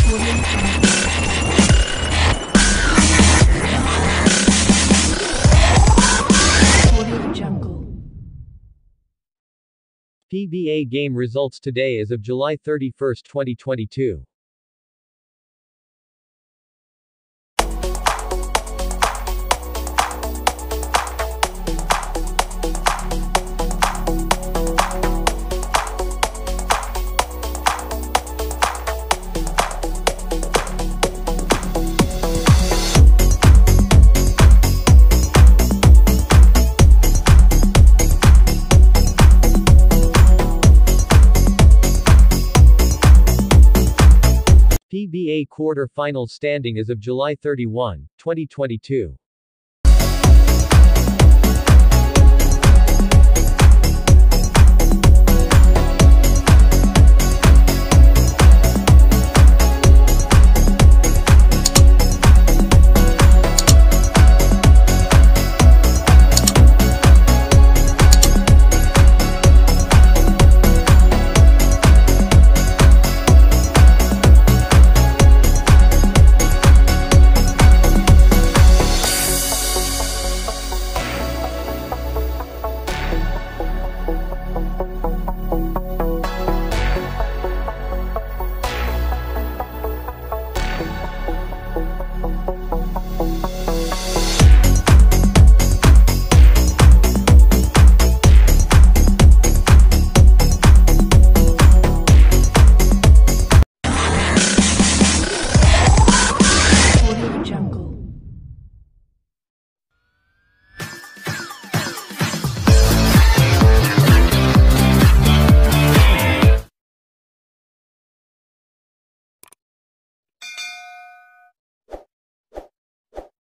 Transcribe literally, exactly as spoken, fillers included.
P B A game results today as of July thirty-first, twenty twenty-two. P B A quarter-final standing as of July thirty-first, twenty twenty-two.